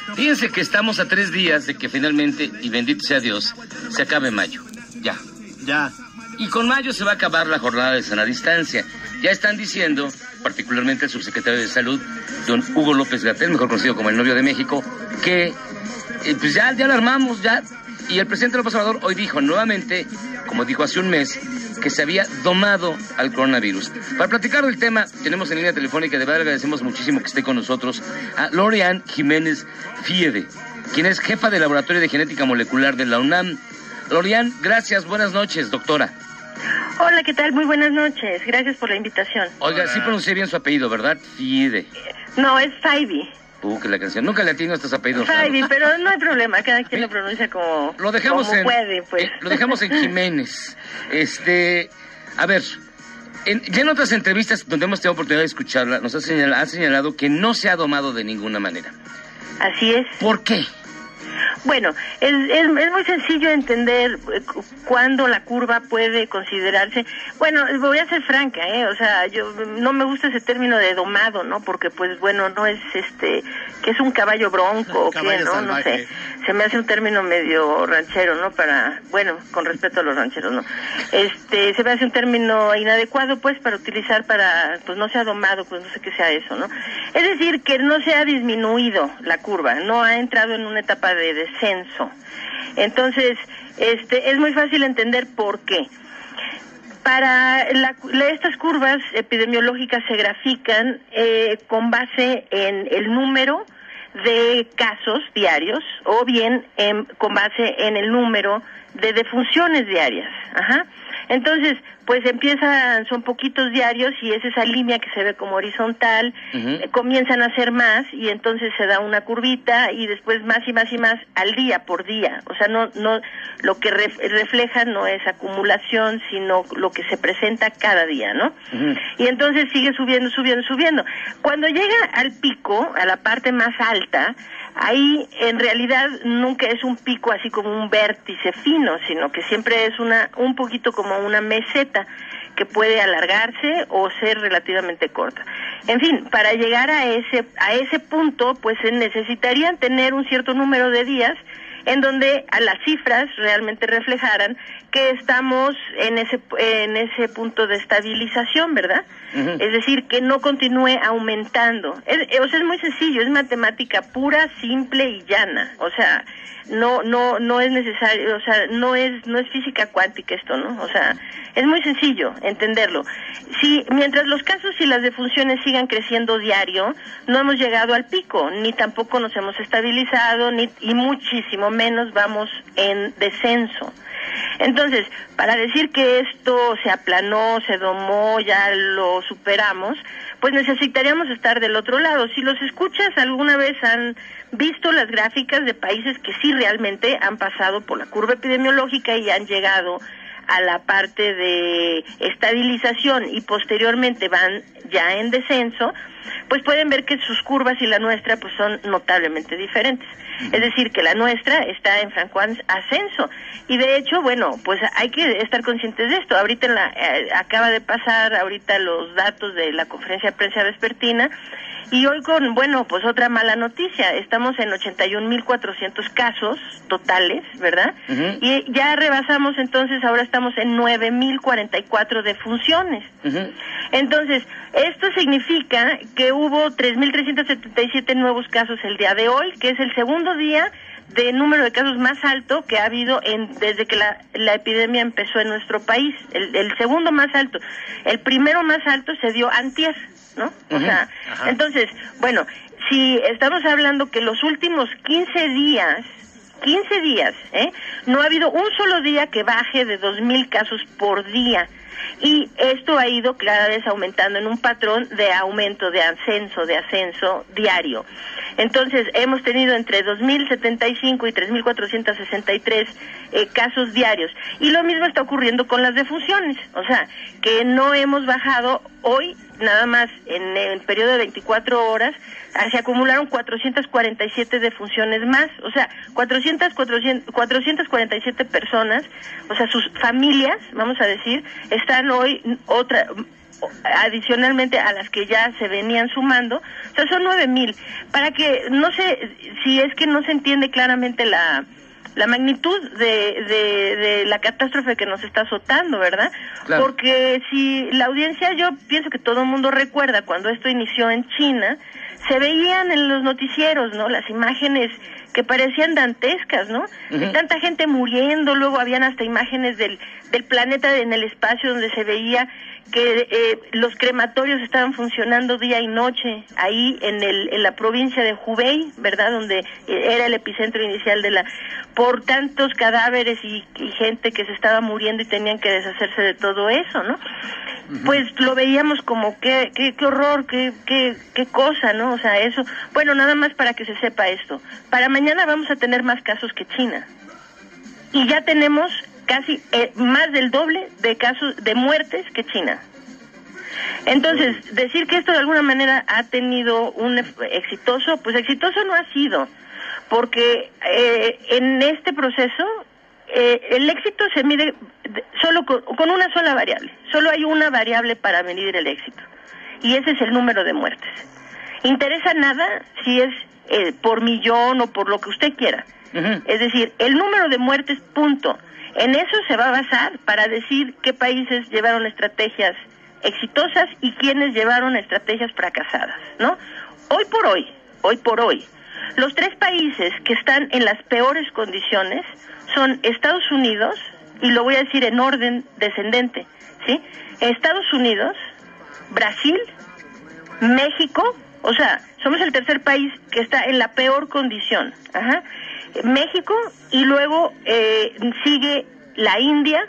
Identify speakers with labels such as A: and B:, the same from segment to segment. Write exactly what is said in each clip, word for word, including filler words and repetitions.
A: Fíjense que estamos a tres días de que finalmente, y bendito sea Dios, se acabe mayo. Ya.
B: Ya.
A: Y con mayo se va a acabar la jornada de sana distancia. Ya están diciendo, particularmente el subsecretario de Salud, don Hugo López-Gatell, mejor conocido como el novio de México, que eh, pues ya, ya la armamos, ya. Y el presidente López Obrador hoy dijo nuevamente, como dijo hace un mes, que se había domado al coronavirus. Para platicar del tema, tenemos en línea telefónica, de verdad agradecemos muchísimo que esté con nosotros, a Lorian Jiménez Fiede, quien es jefa del Laboratorio de Genética Molecular de la UNAM. Lorian, gracias, buenas noches, doctora.
C: Hola, ¿qué tal? Muy buenas noches, gracias por la invitación.
A: Oiga, sí pronuncié bien su apellido, ¿verdad? Fiede.
C: No, es Faibi.
A: Uh, que la canción. Nunca le atino a estos apellidos.
C: Faibi, pero no hay problema, cada quien lo pronuncia como,
A: lo dejamos
C: como
A: en,
C: puede, pues.
A: Eh, lo dejamos en Jiménez. Este, a ver, en, ya en otras entrevistas donde hemos tenido oportunidad de escucharla, nos ha señalado, ha señalado que no se ha domado de ninguna manera.
C: Así es.
A: ¿Por qué?
C: Bueno, es, es, es muy sencillo entender cuándo la curva puede considerarse. Bueno, voy a ser franca, ¿eh? O sea, yo no me gusta ese término de domado, ¿no? Porque, pues, bueno, no es este, que es un caballo bronco o qué, ¿no? No sé. Se me hace un término medio ranchero, ¿no? Para, bueno, con respeto a los rancheros, ¿no? Este, se me hace un término inadecuado, pues, para utilizar para, pues, no sea domado, pues, no sé qué sea eso, ¿no? Es decir, que no se ha disminuido la curva, no ha entrado en una etapa de descenso. Entonces, este, es muy fácil entender por qué. Para la, la, estas curvas epidemiológicas se grafican eh, con base en el número de casos diarios o bien en, con base en el número de defunciones diarias. Ajá. Entonces, pues empiezan, son poquitos diarios y es esa línea que se ve como horizontal, uh-huh. eh, comienzan a ser más y entonces se da una curvita y después más y más y más al día por día. O sea, no, no, lo que ref, refleja no es acumulación, sino lo que se presenta cada día, ¿no? Uh-huh. Y entonces sigue subiendo, subiendo, subiendo. Cuando llega al pico, a la parte más alta, ahí en realidad nunca es un pico así como un vértice fino, sino que siempre es una un poquito como una meseta que puede alargarse o ser relativamente corta. En fin, para llegar a ese a ese punto, pues se necesitarían tener un cierto número de días en donde a las cifras realmente reflejaran que estamos en ese en ese punto de estabilización, ¿verdad? Uh-huh. Es decir, que no continúe aumentando. Es, o sea, es muy sencillo, es matemática pura, simple y llana. O sea, no no no es necesario, o sea, no es no es física cuántica esto, ¿no? O sea, es muy sencillo entenderlo. Si mientras los casos y las defunciones sigan creciendo diario, no hemos llegado al pico, ni tampoco nos hemos estabilizado, ni y muchísimo menos vamos en descenso. Entonces, para decir que esto se aplanó, se domó, ya lo superamos, pues necesitaríamos estar del otro lado. Si los escuchas alguna vez han visto las gráficas de países que sí realmente han pasado por la curva epidemiológica y han llegado a la parte de estabilización y posteriormente van ya en descenso, pues pueden ver que sus curvas y la nuestra pues son notablemente diferentes. Es decir, que la nuestra está en franco ascenso. Y de hecho, bueno, pues hay que estar conscientes de esto. Ahorita en la, eh, acaba de pasar ahorita los datos de la conferencia de prensa vespertina. Y hoy con, bueno, pues otra mala noticia, estamos en ochenta y un mil cuatrocientos casos totales, ¿verdad? Uh-huh. Y ya rebasamos, entonces ahora estamos en nueve mil cuarenta y cuatro defunciones. Uh-huh. Entonces, esto significa que hubo tres mil trescientos setenta y siete nuevos casos el día de hoy, que es el segundo día de número de casos más alto que ha habido en desde que la, la epidemia empezó en nuestro país, el, el segundo más alto. El primero más alto se dio antier, ¿no? Uh-huh. O sea, ajá. Entonces, bueno, si estamos hablando que los últimos quince días, quince días, ¿eh? No ha habido un solo día que baje de dos mil casos por día. Y esto ha ido cada vez aumentando en un patrón de aumento, de ascenso, de ascenso diario. Entonces, hemos tenido entre dos mil setenta y cinco y tres mil cuatrocientos sesenta y tres eh, casos diarios. Y lo mismo está ocurriendo con las defunciones. O sea, que no hemos bajado hoy, nada más en el periodo de veinticuatro horas, se acumularon cuatrocientas cuarenta y siete defunciones más. O sea, cuatrocientas, cuatrocientas, cuatrocientas cuarenta y siete personas, o sea, sus familias, vamos a decir, están hoy otra... adicionalmente a las que ya se venían sumando, o sea, son nueve mil, para que, no sé, si es que no se entiende claramente la la magnitud de, de, de la catástrofe que nos está azotando, ¿verdad? Claro. Porque si la audiencia, yo pienso que todo el mundo recuerda cuando esto inició en China, se veían en los noticieros, ¿no? Las imágenes que parecían dantescas, ¿no? Uh-huh. De tanta gente muriendo, luego habían hasta imágenes del, del planeta en el espacio donde se veía que eh, los crematorios estaban funcionando día y noche ahí en el en la provincia de Hubei, ¿verdad? Donde eh, era el epicentro inicial de la, por tantos cadáveres y, y gente que se estaba muriendo y tenían que deshacerse de todo eso, ¿no? Uh-huh. Pues lo veíamos como qué qué qué horror, qué qué qué cosa, ¿no? O sea, eso, bueno, nada más para que se sepa esto. Para mañana vamos a tener más casos que China. Y ya tenemos casi eh, más del doble de casos de muertes que China. Entonces, decir que esto de alguna manera ha tenido un exitoso, pues exitoso no ha sido, porque eh, en este proceso eh, el éxito se mide solo con, con una sola variable, solo hay una variable para medir el éxito, y ese es el número de muertes. Interesa nada si es eh, por millón o por lo que usted quiera, uh-huh. Es decir, el número de muertes, punto. En eso se va a basar para decir qué países llevaron estrategias exitosas y quiénes llevaron estrategias fracasadas, ¿no? Hoy por hoy, hoy por hoy, los tres países que están en las peores condiciones son Estados Unidos, y lo voy a decir en orden descendente, ¿sí? Estados Unidos, Brasil, México, o sea, somos el tercer país que está en la peor condición, ajá. México, y luego eh, sigue la India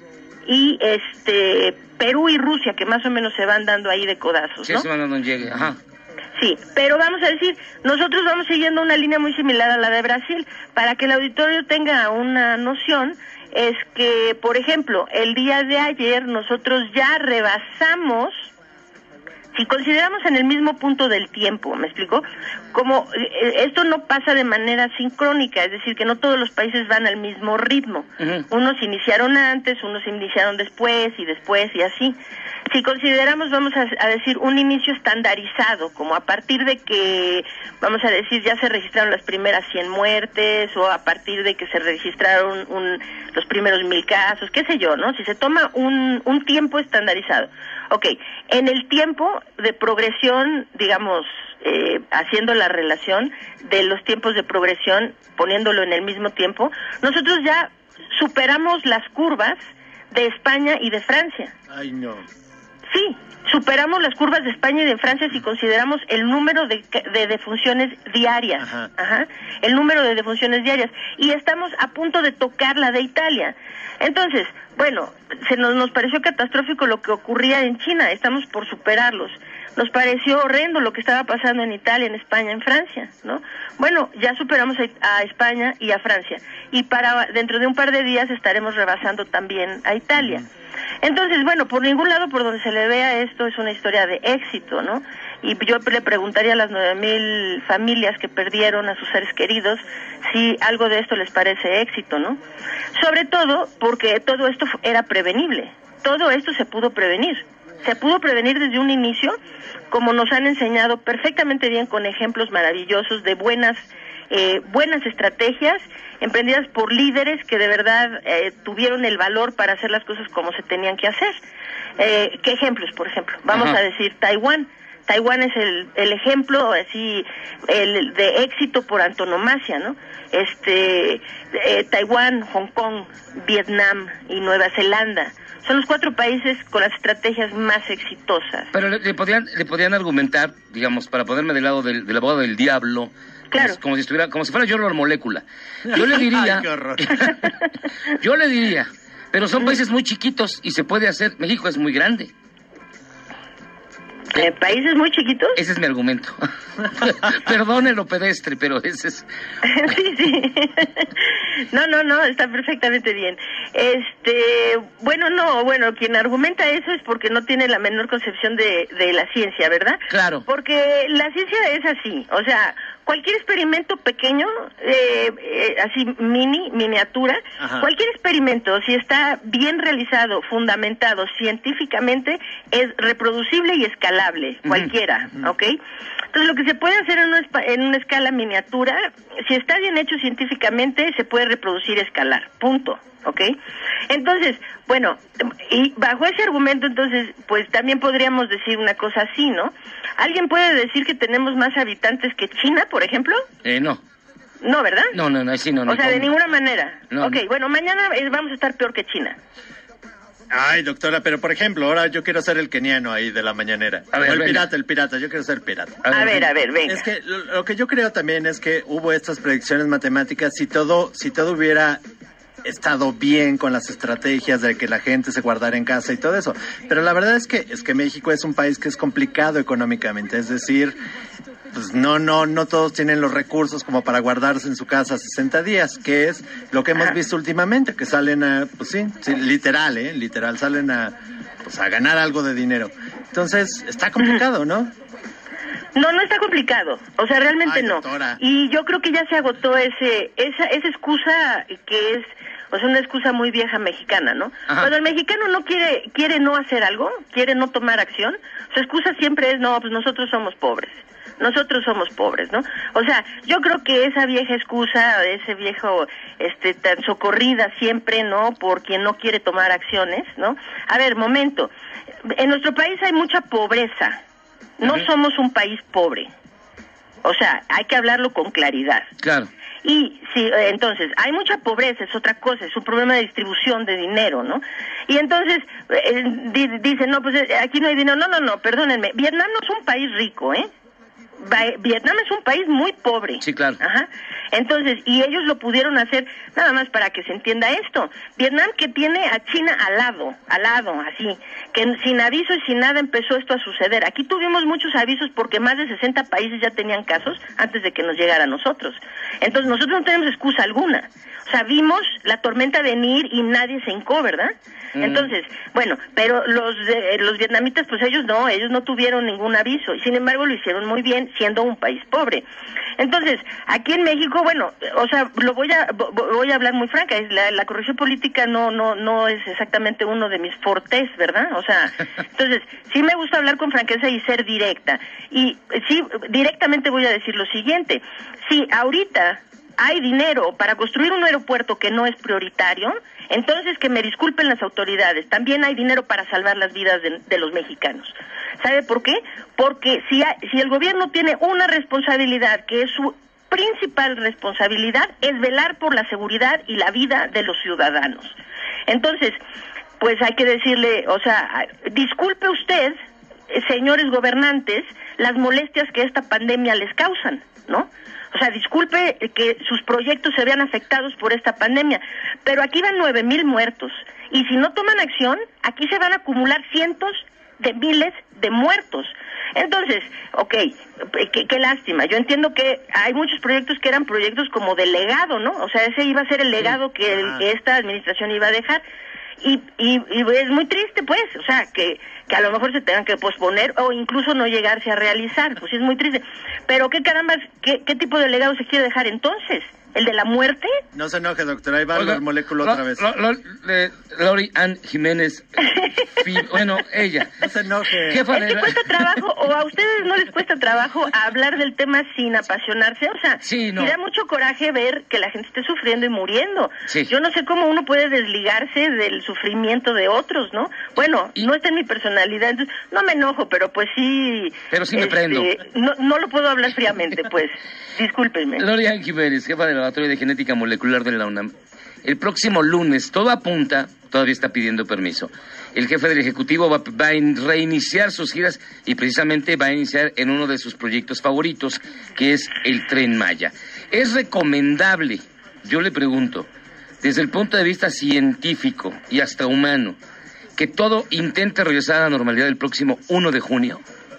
C: y este Perú y Rusia, que más o menos se van dando ahí de codazos,
A: sí,
C: ¿no?
A: se van dando un llegue, ajá.
C: Sí, pero vamos a decir, nosotros vamos siguiendo una línea muy similar a la de Brasil. Para que el auditorio tenga una noción, es que, por ejemplo, el día de ayer nosotros ya rebasamos, si consideramos en el mismo punto del tiempo, ¿me explico? Como eh, esto no pasa de manera sincrónica, es decir, que no todos los países van al mismo ritmo. Uh-huh. Unos iniciaron antes, unos iniciaron después y después y así. Si consideramos, vamos a, a decir, un inicio estandarizado, como a partir de que, vamos a decir, ya se registraron las primeras cien muertes, o a partir de que se registraron un, los primeros mil casos, qué sé yo, ¿no? Si se toma un, un tiempo estandarizado. Ok, en el tiempo de progresión, digamos, eh, haciendo la relación de los tiempos de progresión, poniéndolo en el mismo tiempo, nosotros ya superamos las curvas de España y de Francia.
B: Ay, no.
C: Sí, superamos las curvas de España y de Francia si consideramos el número de, de defunciones diarias. Ajá. Ajá, el número de defunciones diarias. Y estamos a punto de tocar la de Italia. Entonces, bueno, se nos, nos pareció catastrófico lo que ocurría en China, estamos por superarlos. Nos pareció horrendo lo que estaba pasando en Italia, en España, en Francia, ¿no? Bueno, ya superamos a, a España y a Francia. Y para dentro de un par de días estaremos rebasando también a Italia. Uh-huh. Entonces, bueno, por ningún lado por donde se le vea esto es una historia de éxito, ¿no? Y yo le preguntaría a las nueve mil familias que perdieron a sus seres queridos si algo de esto les parece éxito, ¿no? Sobre todo porque todo esto era prevenible, todo esto se pudo prevenir. Se pudo prevenir desde un inicio, como nos han enseñado perfectamente bien con ejemplos maravillosos de buenas eh, buenas estrategias emprendidas por líderes que de verdad eh, tuvieron el valor para hacer las cosas como se tenían que hacer. Eh, ¿Qué ejemplos, por ejemplo? Vamos Ajá. a decir Taiwán. Taiwán es el, el ejemplo así el de éxito por antonomasia, ¿no? Este eh, Taiwán, Hong Kong, Vietnam y Nueva Zelanda son los cuatro países con las estrategias más exitosas.
A: Pero le, le podían le podían argumentar, digamos, para ponerme del lado del, del abogado del diablo,
C: claro.
A: como, como si estuviera, como si fuera yo la molécula. Yo le diría,
B: Ay, qué horror.
A: yo le diría, pero son países muy chiquitos y se puede hacer. México es muy grande.
C: ¿Eh, ¿Países muy chiquitos?
A: Ese es mi argumento. Perdone lo pedestre, pero ese es...
C: sí, sí. No, no, no, está perfectamente bien. Este, bueno, no, bueno, quien argumenta eso es porque no tiene la menor concepción de, de la ciencia, ¿verdad?
A: Claro.
C: Porque la ciencia es así, o sea, cualquier experimento pequeño, eh, eh, así mini, miniatura, Ajá. cualquier experimento, si está bien realizado, fundamentado científicamente, es reproducible y escalable, uh-huh. cualquiera, uh-huh. ¿ok? Entonces, lo que se puede hacer en una, en una escala miniatura, si está bien hecho científicamente, se puede reproducir y escalar, punto. ¿Ok? Entonces, bueno, y bajo ese argumento, entonces, pues también podríamos decir una cosa así, ¿no? ¿Alguien puede decir que tenemos más habitantes que China, por ejemplo?
A: Eh, no.
C: No, ¿verdad?
A: No, no, no, sí, no.
C: O sea, de ninguna manera.
A: No,
C: ok,
A: no.
C: Bueno, mañana vamos a estar peor que China.
B: Ay, doctora, pero por ejemplo, ahora yo quiero ser el keniano ahí de la mañanera.
A: A ver,
B: o el
A: venga.
B: pirata, el pirata, yo quiero ser pirata.
C: A ver, a ver, a ver, venga.
B: Es que lo, lo que yo creo también es que hubo estas predicciones matemáticas, si todo, si todo hubiera estado bien con las estrategias de que la gente se guardara en casa y todo eso. Pero la verdad es que es que México es un país que es complicado económicamente, es decir, pues no no no todos tienen los recursos como para guardarse en su casa sesenta días, que es lo que hemos visto últimamente, que salen a, pues sí, sí literal, eh, literal salen a pues a ganar algo de dinero. Entonces, está complicado, ¿no?
C: No, no está complicado, o sea, realmente
B: Ay,
C: no.
B: Doctora.
C: Y yo creo que ya se agotó ese esa esa excusa que es, o sea, una excusa muy vieja mexicana, ¿no?
A: Ajá.
C: Cuando el mexicano no quiere quiere no hacer algo, quiere no tomar acción, su excusa siempre es, no, pues nosotros somos pobres. Nosotros somos pobres, ¿no? O sea, yo creo que esa vieja excusa, ese viejo, este, tan socorrida siempre, ¿no? Por quien no quiere tomar acciones, ¿no? A ver, momento. En nuestro país hay mucha pobreza. No uh-huh. somos un país pobre. O sea, hay que hablarlo con claridad.
A: Claro.
C: Y sí, entonces, hay mucha pobreza, es otra cosa, es un problema de distribución de dinero, ¿no? Y entonces, eh, di- dicen, no, pues eh, aquí no hay dinero. No, no, no, perdónenme. Vietnam no es un país rico, ¿eh? Vietnam es un país muy pobre.
A: Sí, claro.
C: Ajá. Entonces, y ellos lo pudieron hacer, nada más para que se entienda esto. Vietnam, que tiene a China al lado, al lado, así, que sin aviso y sin nada empezó esto a suceder. Aquí tuvimos muchos avisos porque más de sesenta países ya tenían casos antes de que nos llegara a nosotros. Entonces, nosotros no tenemos excusa alguna. O sea, vimos la tormenta venir y nadie se hincó, ¿verdad? Mm. Entonces, bueno, pero los eh, los vietnamitas, pues ellos no, ellos no tuvieron ningún aviso, y sin embargo lo hicieron muy bien, siendo un país pobre. Entonces, aquí en México, bueno, o sea, lo voy a voy a hablar muy franca, es la, la corrección política no no no es exactamente uno de mis fortes, ¿verdad? O sea, entonces, sí me gusta hablar con franqueza y ser directa. Y sí, directamente voy a decir lo siguiente: si ahorita hay dinero para construir un aeropuerto que no es prioritario, entonces que me disculpen las autoridades, también hay dinero para salvar las vidas de, de los mexicanos. ¿Sabe por qué? Porque si, hay, si el gobierno tiene una responsabilidad, que es su principal responsabilidad, es velar por la seguridad y la vida de los ciudadanos. Entonces, pues hay que decirle, o sea, disculpe usted, señores gobernantes, las molestias que esta pandemia les causan, ¿no? O sea, disculpe que sus proyectos se vean afectados por esta pandemia, pero aquí van nueve mil muertos, y si no toman acción, aquí se van a acumular cientos de miles de muertos. Entonces, ok, qué, qué lástima. Yo entiendo que hay muchos proyectos que eran proyectos como de legado, ¿no? O sea, ese iba a ser el legado que, el, que esta administración iba a dejar. Y, y, y es muy triste, pues, o sea, que, que a lo mejor se tengan que posponer o incluso no llegarse a realizar, pues es muy triste. Pero qué caramba, ¿qué, qué tipo de legado se quiere dejar entonces? ¿El de la muerte?
B: No se enoje, doctora, ahí va
A: Oiga,
B: el moléculo
A: lo,
B: otra vez.
A: Lo, lo, eh, Lori Ann Jiménez, fi, bueno, ella.
B: No se enoje.
A: Jefa
C: Es
A: de
C: que cuesta trabajo, o a ustedes no les cuesta trabajo hablar del tema sin apasionarse, o sea,
A: sí, no.
C: me da mucho coraje ver que la gente esté sufriendo y muriendo.
A: Sí.
C: Yo no sé cómo uno puede desligarse del sufrimiento de otros, ¿no? Bueno, y, no está en mi personalidad, entonces no me enojo, pero pues sí...
A: Pero sí me
C: este,
A: prendo.
C: No, no lo puedo hablar fríamente, pues, discúlpenme.
A: Lori Ann Jiménez, jefa del Laboratorio de Genética Molecular de la UNAM. El próximo lunes, todo apunta, todavía está pidiendo permiso. El jefe del Ejecutivo va, va a reiniciar sus giras y precisamente va a iniciar en uno de sus proyectos favoritos, que es el Tren Maya. ¿Es recomendable, yo le pregunto, desde el punto de vista científico y hasta humano, que todo intente regresar a la normalidad el próximo primero de junio?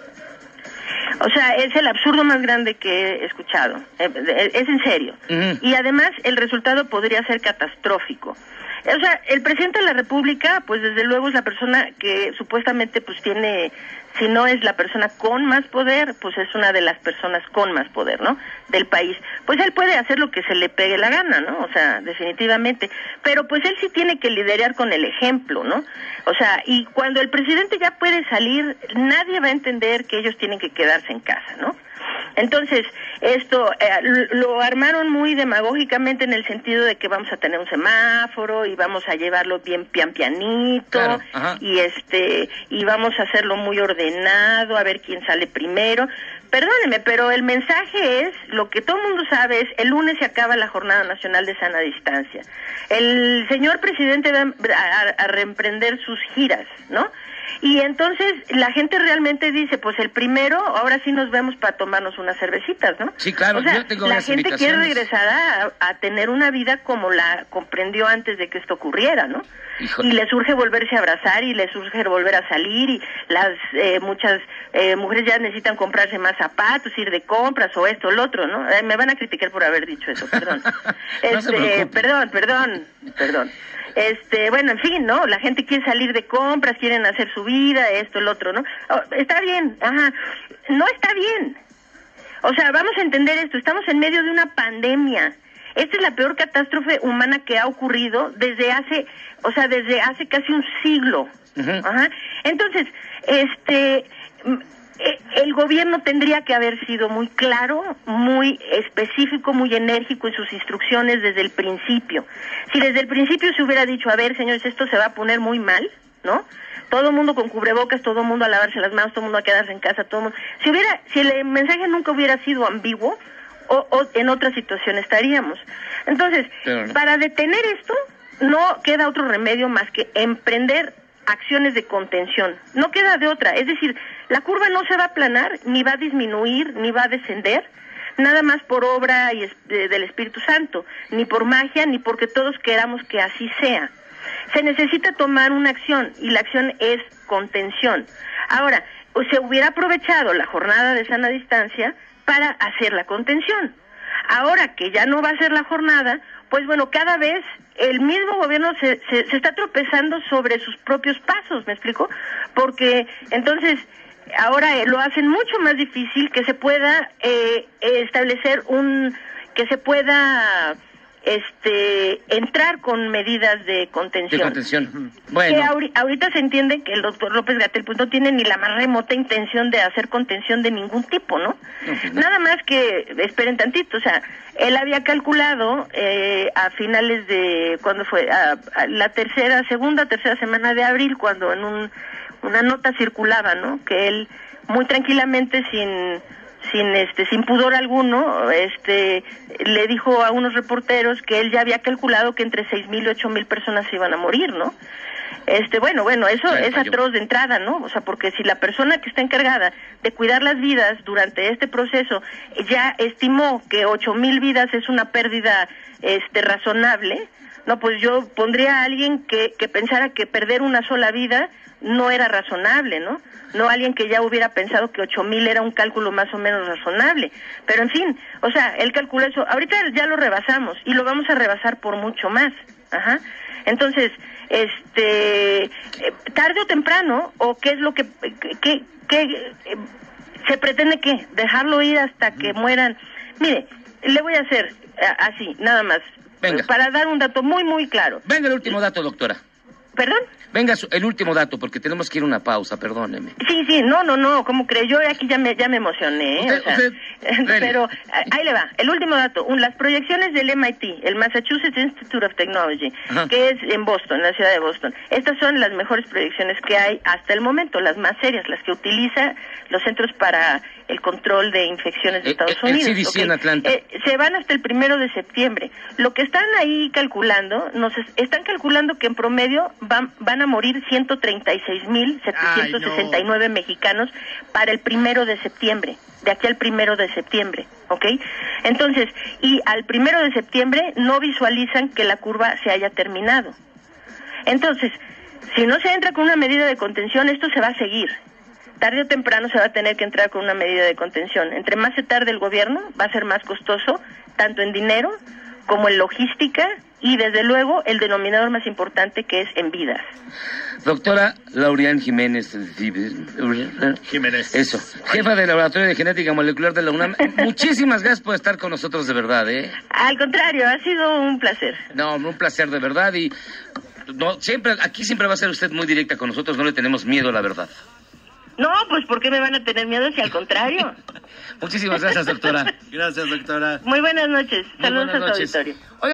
C: O sea, es el absurdo más grande que he escuchado. Es en serio. Uh-huh. Y además, el resultado podría ser catastrófico. O sea, el presidente de la República, pues desde luego es la persona que supuestamente pues tiene, si no es la persona con más poder, pues es una de las personas con más poder, ¿no? del país, pues él puede hacer lo que se le pegue la gana, ¿no? O sea, definitivamente. Pero pues él sí tiene que liderar con el ejemplo, ¿no? O sea, y cuando el presidente ya puede salir, nadie va a entender que ellos tienen que quedarse en casa, ¿no? Entonces, esto eh, lo armaron muy demagógicamente en el sentido de que vamos a tener un semáforo y vamos a llevarlo bien pian pianito,
A: claro,
C: y este y vamos a hacerlo muy ordenado, a ver quién sale primero. Perdóneme, pero el mensaje es, lo que todo el mundo sabe es, el lunes se acaba la Jornada Nacional de Sana Distancia. El señor presidente va a, a reemprender sus giras, ¿no? Y entonces la gente realmente dice, pues el primero, ahora sí nos vemos para tomarnos unas cervecitas, ¿no?
A: Sí, claro,
C: o sea,
A: yo tengo
C: la
A: unas
C: gente quiere
A: invitaciones.
C: regresar a, a tener una vida como la comprendió antes de que esto ocurriera, ¿no?
A: Híjole.
C: Y les urge volverse a abrazar y les urge volver a salir, y las eh, muchas eh, mujeres ya necesitan comprarse más zapatos, ir de compras o esto o lo otro, ¿no? Eh, me van a criticar por haber dicho eso, perdón.
A: No se
C: este,
A: preocupe.
C: perdón, perdón, perdón. Este, bueno, en fin, ¿no? La gente quiere salir de compras, quieren hacer su vida, esto, el otro, ¿no? Oh, está bien, ajá. No está bien. O sea, vamos a entender esto, estamos en medio de una pandemia. Esta es la peor catástrofe humana que ha ocurrido desde hace, o sea, desde hace casi un siglo.
A: Uh-huh.
C: Ajá. Entonces, este, el gobierno tendría que haber sido muy claro, muy específico, muy enérgico en sus instrucciones desde el principio. Si desde el principio se hubiera dicho, a ver, señores, esto se va a poner muy mal, ¿no? Todo el mundo con cubrebocas, todo el mundo a lavarse las manos, todo el mundo a quedarse en casa, todo el mundo... Si hubiera, si el mensaje nunca hubiera sido ambiguo, o, o en otra situación estaríamos. Entonces,
A: no.
C: para detener esto, no queda otro remedio más que emprender acciones de contención. No queda de otra. Es decir, la curva no se va a aplanar, ni va a disminuir, ni va a descender, nada más por obra y es, de, del Espíritu Santo, ni por magia, ni porque todos queramos que así sea. Se necesita tomar una acción, y la acción es contención. Ahora, se hubiera aprovechado la jornada de sana distancia para hacer la contención. Ahora que ya no va a ser la jornada, pues bueno, cada vez el mismo gobierno se, se, se está tropezando sobre sus propios pasos, ¿me explico? Porque entonces ahora eh, lo hacen mucho más difícil que se pueda eh, establecer un, que se pueda este entrar con medidas de contención.
A: De contención. Bueno.
C: Que ahori- ahorita se entiende que el doctor López-Gatell pues no tiene ni la más remota intención de hacer contención de ningún tipo, ¿no?
A: No, pues no.
C: Nada más que esperen tantito, o sea, él había calculado eh, a finales de, ¿cuándo fue? A, a la tercera, segunda, tercera semana de abril, cuando en un, una nota circulaba, ¿no? Que él muy tranquilamente, sin sin este sin pudor alguno, este le dijo a unos reporteros que él ya había calculado que entre seis mil y ocho mil personas se iban a morir, ¿no? Este, bueno, bueno, eso
A: Sí,
C: es
A: falló.
C: atroz de entrada, ¿no? O sea, porque si la persona que está encargada de cuidar las vidas durante este proceso ya estimó que ocho mil vidas es una pérdida este razonable, no, pues yo pondría a alguien que, que pensara que perder una sola vida no era razonable, ¿no? No alguien que ya hubiera pensado que ocho mil era un cálculo más o menos razonable. Pero en fin, o sea, él calculó eso. Ahorita ya lo rebasamos y lo vamos a rebasar por mucho más. Ajá. Entonces, este, eh, tarde o temprano, o qué es lo que, que, que eh, se pretende que dejarlo ir hasta que mueran. Mire, le voy a hacer eh, así, nada más.
A: Venga.
C: Para dar un dato muy, muy claro.
A: Venga el último dato, doctora.
C: ¿Perdón?
A: Venga su- el último dato, porque tenemos que ir a una pausa, perdóneme.
C: Sí, sí, no, no, no, como cree, yo aquí ya me, ya me emocioné, ¿eh?
A: Usted-
C: O sea,
A: usted, dele.
C: pero ahí le va, el último dato, un, las proyecciones del M I T, el Massachusetts Institute of Technology,
A: Ajá.
C: que es en Boston, en la ciudad de Boston, estas son las mejores proyecciones que hay hasta el momento, las más serias, las que utiliza los Centros para el Control de Infecciones de
A: Eh,
C: Estados
A: eh, el
C: Unidos.
A: C D C en
C: ¿ok?
A: Atlanta.
C: Eh, se van hasta el primero de septiembre. Lo que están ahí calculando, nos es- están calculando que en promedio van, van a morir ciento treinta y seis mil setecientos sesenta y nueve mexicanos para el primero de septiembre, de aquí al primero de septiembre, ¿ok? Entonces, y al primero de septiembre no visualizan que la curva se haya terminado. Entonces, si no se entra con una medida de contención, esto se va a seguir. Tarde o temprano se va a tener que entrar con una medida de contención. Entre más se tarde el gobierno, va a ser más costoso, tanto en dinero como en logística y desde luego el denominador más importante que es en vidas.
A: Doctora Laurian Jiménez.
B: Jiménez.
A: Eso. Jefa del Laboratorio de Genética Molecular de la UNAM. Muchísimas gracias por estar con nosotros de verdad, ¿eh?
C: Al contrario, ha sido un placer.
A: No, un placer de verdad y no, siempre, aquí siempre va a ser usted muy directa con nosotros, no le tenemos miedo a la verdad.
C: No, pues ¿por qué me van a tener miedo si al contrario?
A: Muchísimas gracias, doctora.
B: Gracias, doctora.
C: Muy buenas noches.
A: Muy
C: Saludos
A: buenas
C: a tu
A: noches.
C: auditorio.